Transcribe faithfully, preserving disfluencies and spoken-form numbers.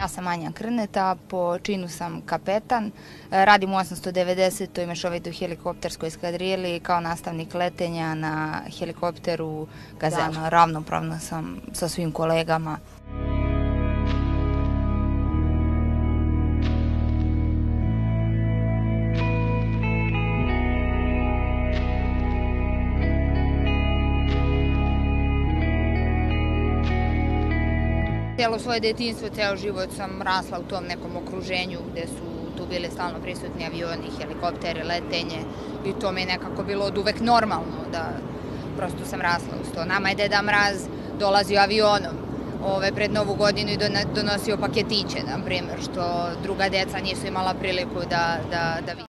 Ja sam Anja Krneta, po činu sam kapetan, radim u osamsto devedesetoj mešovitoj helikopterskoj eskadrili kao nastavnik letenja na helikopteru Gazelle. Ravnopravna sam sa svim kolegama. Cijelo svoje detinjstvo, ceo život sam rasla u tom nekom okruženju gde su tu bili stalno prisutni avioni, helikopteri, letenje i to mi je nekako bilo od uvek normalno da prosto sam rasla uz to. Nama je Deda Mraz dolazio avionom ove, pred Novu godinu i donosio paketiće, na primjer, što druga deca nisu imala priliku da, da, da vidi.